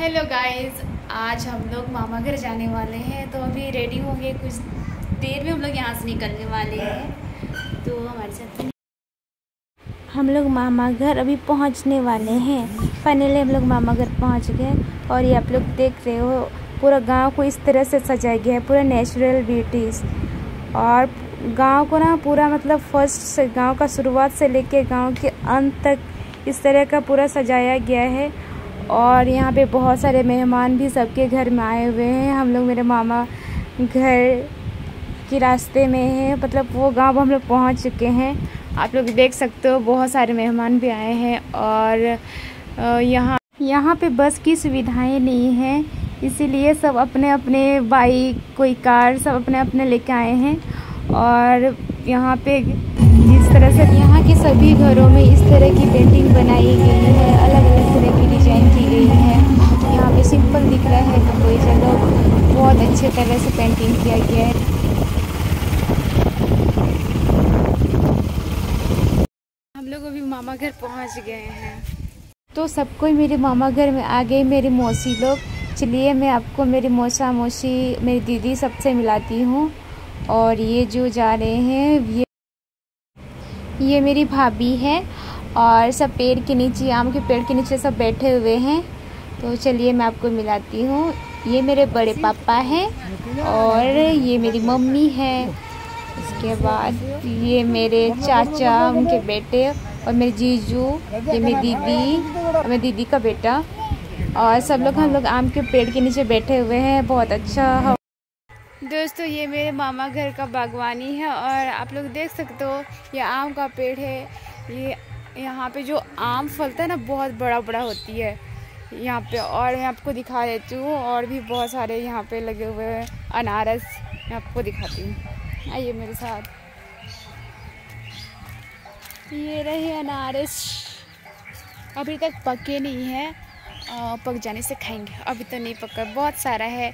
Hello guys, आज हम लोग मामा घर जाने वाले हैं। तो अभी रेडी होंगे, कुछ देर में हम लोग यहाँ से निकलने वाले हैं। तो हमारे साथ हम लोग मामा घर अभी पहुँचने वाले हैं। फाइनली हम लोग मामा घर पहुँच गए। और ये आप लोग देख रहे हो, पूरा गांव को इस तरह से सजाया गया है, पूरा नेचुरल ब्यूटीज़। और गांव को ना पूरा मतलब फर्स्ट से गांव का शुरुआत से लेके गांव के अंत तक इस तरह का पूरा सजाया गया है। और यहाँ पे बहुत सारे मेहमान भी सबके घर में आए हुए हैं। हम लोग मेरे मामा घर के रास्ते में हैं, मतलब वो गांव हम लोग पहुँच चुके हैं। आप लोग देख सकते हो बहुत सारे मेहमान भी आए हैं। और यहाँ पे बस की सुविधाएं नहीं हैं, इसीलिए सब अपने अपने बाइक, कोई कार, सब अपने अपने लेके आए हैं। और यहाँ पे जिस तरह से यहाँ के सभी घरों में इस तरह की पेंटिंग बनाई गई है, अलग अलग तरह की डिजाइन की गई है। यहाँ पे सिंपल दिख रहा है तो कोई जगह बहुत अच्छे तरह से पेंटिंग किया गया है। हम लोग अभी मामा घर पहुँच गए हैं। तो सब कोई मेरे मामा घर में आ गए, मेरी मौसी लोग। चलिए मैं आपको मेरी मौसा, मौसी, मेरी दीदी सबसे मिलाती हूँ। और ये जो जा रहे हैं ये मेरी भाभी है। और सब पेड़ के नीचे, आम के पेड़ के नीचे सब बैठे हुए हैं। तो चलिए मैं आपको मिलाती हूँ। ये मेरे बड़े पापा हैं और ये मेरी मम्मी है। इसके बाद ये मेरे चाचा, उनके बेटे, और मेरे जीजू, ये मेरी दीदी और मेरी दीदी का बेटा। और सब लोग हम लोग आम के पेड़ के नीचे बैठे हुए हैं। बहुत अच्छा। दोस्तों, ये मेरे मामा घर का बागवानी है और आप लोग देख सकते हो ये आम का पेड़ है। ये यहाँ पे जो आम फलता है ना, बहुत बड़ा बड़ा होती है यहाँ पे। और मैं आपको दिखा देती हूँ, और भी बहुत सारे यहाँ पे लगे हुए हैं अनारस। मैं आपको दिखाती हूँ, आइए मेरे साथ। ये रहे अनारस, अभी तक पके नहीं है, पक जाने से खाएंगे। अभी तो नहीं पका, बहुत सारा है।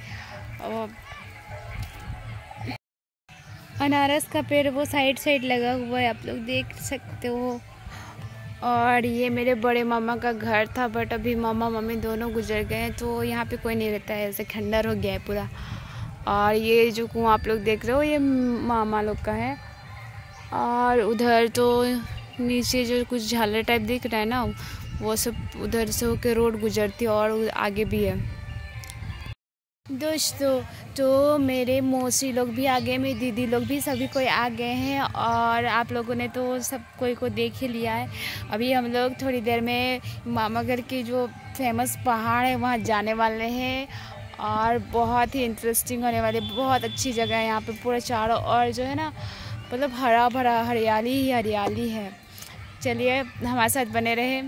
अनारस का पेड़ वो साइड साइड लगा हुआ है, आप लोग देख सकते हो। और ये मेरे बड़े मामा का घर था, बट अभी मामा मम्मी दोनों गुजर गए हैं, तो यहाँ पे कोई नहीं रहता है, ऐसे खंडर हो गया है पूरा। और ये जो कुआं आप लोग देख रहे हो, ये मामा लोग का है। और उधर तो नीचे जो कुछ झालर टाइप दिख रहा है ना, वो सब उधर से होकर रोड गुजरती है और आगे भी है। दोस्तों, तो मेरे मौसी लोग भी आ गए, मेरी दीदी लोग भी, सभी कोई आ गए हैं। और आप लोगों ने तो सब कोई को देख ही लिया है। अभी हम लोग थोड़ी देर में मामा घर की जो फेमस पहाड़ है वहाँ जाने वाले हैं। और बहुत ही इंटरेस्टिंग होने वाले, बहुत अच्छी जगह है यहाँ पे। पूरा चारों ओर जो है ना, मतलब हरा भरा, हरियाली ही हरियाली है। चलिए हमारे साथ बने रहे।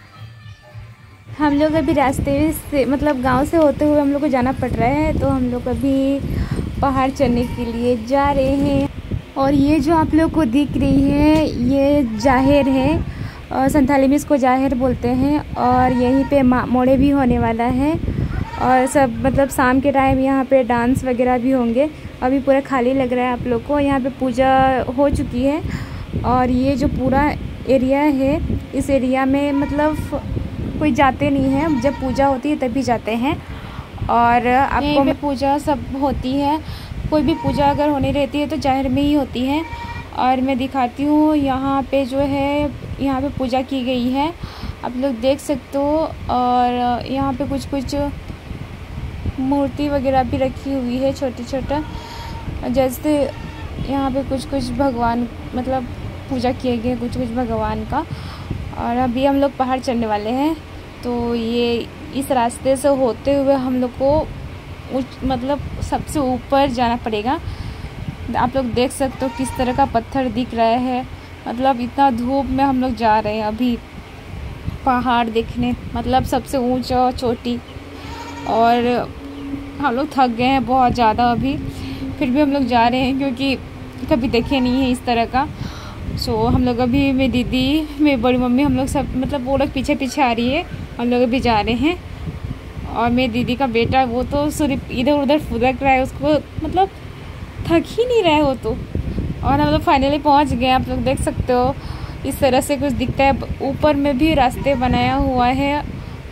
हम लोग अभी रास्ते से, मतलब गांव से होते हुए हम लोग को जाना पड़ रहा है। तो हम लोग अभी पहाड़ चढ़ने के लिए जा रहे हैं। और ये जो आप लोग को दिख रही है, ये जाहिर है, और संथाली में इसको जाहिर बोलते हैं। और यहीं पे मोड़े भी होने वाला है। और सब मतलब शाम के टाइम यहाँ पे डांस वगैरह भी होंगे। अभी पूरा खाली लग रहा है आप लोग को। यहाँ पे पूजा हो चुकी है। और ये जो पूरा एरिया है, इस एरिया में मतलब कोई जाते नहीं है, जब पूजा होती है तभी जाते हैं। और आपको में पूजा सब होती है, कोई भी पूजा अगर होनी रहती है तो जाहिर में ही होती है। और मैं दिखाती हूँ यहाँ पे जो है, यहाँ पे पूजा की गई है, आप लोग देख सकते हो। और यहाँ पे कुछ कुछ मूर्ति वगैरह भी रखी हुई है, छोटे छोटा। जैसे यहाँ पे कुछ कुछ भगवान, मतलब पूजा किए गए कुछ कुछ भगवान का। और अभी हम लोग पहाड़ चढ़ने वाले हैं। तो ये इस रास्ते से होते हुए हम लोग को मतलब सबसे ऊपर जाना पड़ेगा। आप लोग देख सकते हो किस तरह का पत्थर दिख रहा है। मतलब इतना धूप में हम लोग जा रहे हैं अभी पहाड़ देखने, मतलब सबसे ऊंचा चोटी। और हम लोग थक गए हैं बहुत ज़्यादा अभी, फिर भी हम लोग जा रहे हैं क्योंकि कभी देखे नहीं है इस तरह का। सो हम लोग अभी, मेरी दीदी, मेरी बड़ी मम्मी, हम लोग सब, मतलब वो लोग पीछे पीछे आ रही है, हम लोग अभी जा रहे हैं। और मेरी दीदी का बेटा, वो तो सिर्फ इधर उधर फुदक रहा है, उसको मतलब थक ही नहीं रहा है वो तो। और हम लोग फाइनली पहुंच गए, आप लोग देख सकते हो इस तरह से कुछ दिखता है। ऊपर में भी रास्ते बनाया हुआ है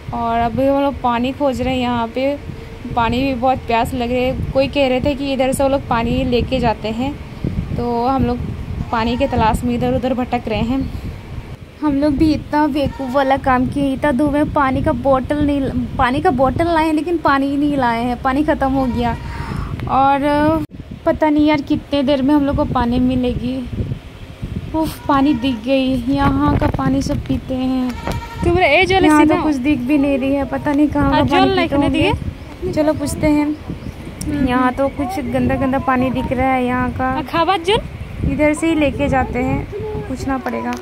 और अभी हम लोग पानी खोज रहे हैं। यहाँ पे पानी भी बहुत प्यास लग रही है। कोई कह रहे थे कि इधर से वो लोग पानी लेके जाते हैं, तो हम लोग पानी के तलाश में इधर उधर भटक रहे हैं। हम लोग भी इतना बेवकूफ़ वाला काम किए, इतना धूप में पानी का बोतल लाए हैं, लेकिन पानी ही नहीं लाए हैं, पानी ख़त्म हो गया। और पता नहीं यार कितने देर में हम लोग को पानी मिलेगी। उफ, पानी दिख गई। यहाँ का पानी सब पीते हैं। यहाँ तो कुछ दिख भी नहीं रही है, पता नहीं कहाँ का पानी पीते होंगे। चलो पूछते हैं। यहाँ तो कुछ गंदा गंदा पानी दिख रहा है यहाँ का। इधर से ही लेके जाते हैं, पूछना पड़ेगा।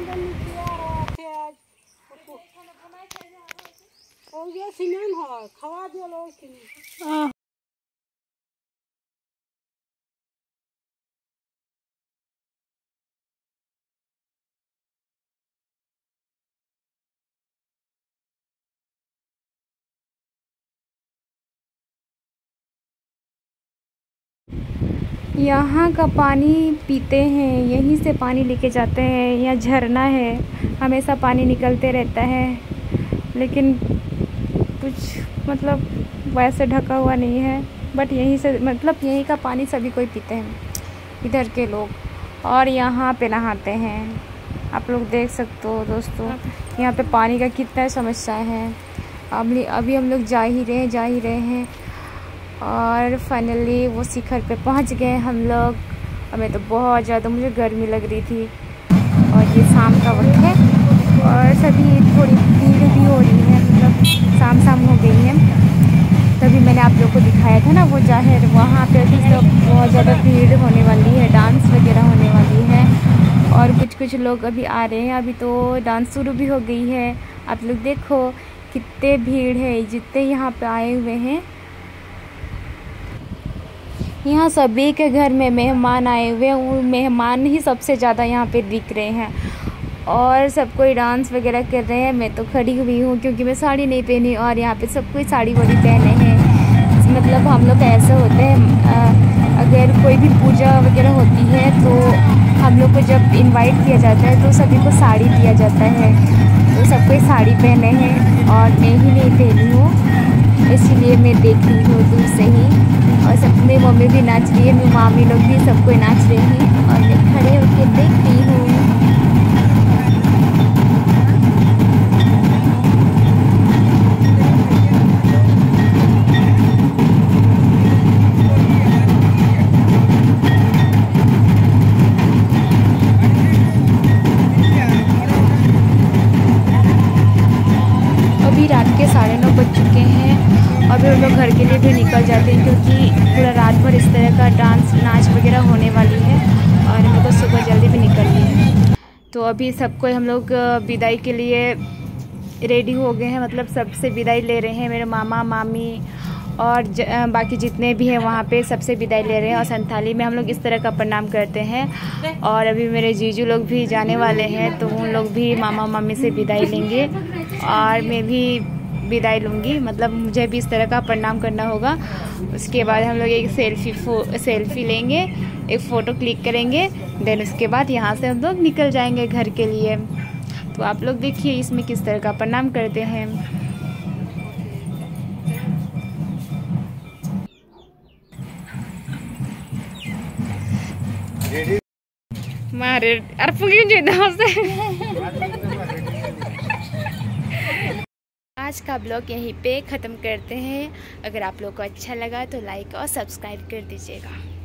यहाँ का पानी पीते हैं, यहीं से पानी लेके जाते हैं। यहाँ झरना है, हमेशा पानी निकलते रहता है, लेकिन कुछ मतलब वैसे ढका हुआ नहीं है। बट यहीं से मतलब यहीं का पानी सभी कोई पीते हैं इधर के लोग। और यहाँ पे नहाते हैं, आप लोग देख सकते हो दोस्तों। यहाँ पे पानी का कितना समस्या है। अभी हम लोग जा ही रहे हैं और फाइनली वो शिखर पे पहुंच गए हम लोग। हमें तो बहुत ज़्यादा मुझे गर्मी लग रही थी। और ये शाम का वक्त है और सभी थोड़ी भीड़ भी हो रही है, मतलब शाम हो गई है। तभी मैंने आप लोग को दिखाया था ना वो जाहिर, वहाँ पे भी सब बहुत ज़्यादा भीड़ होने वाली है, डांस वगैरह होने वाली है। और कुछ लोग अभी आ रहे हैं, अभी तो डांस शुरू भी हो गई है। आप लोग देखो कितने भीड़ है, जितने यहाँ पे आए हुए हैं। यहाँ सभी के घर में मेहमान आए हुए हैं, वो मेहमान ही सबसे ज़्यादा यहाँ पे दिख रहे हैं। और सब कोई डांस वगैरह कर रहे हैं। मैं तो खड़ी हुई हूँ क्योंकि मैं साड़ी नहीं पहनी, और यहाँ पे सब कोई साड़ी वाड़ी पहने हैं। मतलब हम लोग ऐसे होते हैं, अगर कोई भी पूजा वगैरह होती है तो हम लोग को जब इनवाइट किया जाता है तो सभी को साड़ी दिया जाता है। तो सब कोई साड़ी पहने हैं और मैं ही नहीं पहनी हूँ, इसीलिए मैं देख रही हूँ दूर से ही। और सब मेरी मम्मी भी नाच रही है, मेरी मामी लोग भी सब कोई नाच रहे हैं और मैं खड़े होकर देख रही हूँ। अभी रात के 9:30 बज चुके हैं। अभी हम लोग घर के लिए भी निकल जाते हैं क्योंकि पूरा रात भर इस तरह का डांस नाच वगैरह होने वाली है और हम लोग को सुबह जल्दी भी निकलनी है। तो अभी सबको हम लोग विदाई के लिए रेडी हो गए हैं, मतलब सबसे विदाई ले रहे हैं। मेरे मामा मामी और बाकी जितने भी हैं वहाँ पे सबसे विदाई ले रहे हैं। और संथाली में हम लोग इस तरह का प्रणाम करते हैं। और अभी मेरे जीजू लोग भी जाने वाले हैं, तो उन लोग भी मामा मामी से विदाई लेंगे और मैं भी विदाई लूँगी। मतलब मुझे भी इस तरह का प्रणाम करना होगा। उसके बाद हम लोग एक सेल्फी लेंगे, एक फ़ोटो क्लिक करेंगे, देन उसके बाद यहाँ से हम लोग निकल जाएंगे घर के लिए। तो आप लोग देखिए इसमें किस तरह का प्रणाम करते हैं। मारे आज का ब्लॉग यहीं पे ख़त्म करते हैं। अगर आप लोग को अच्छा लगा तो लाइक और सब्सक्राइब कर दीजिएगा।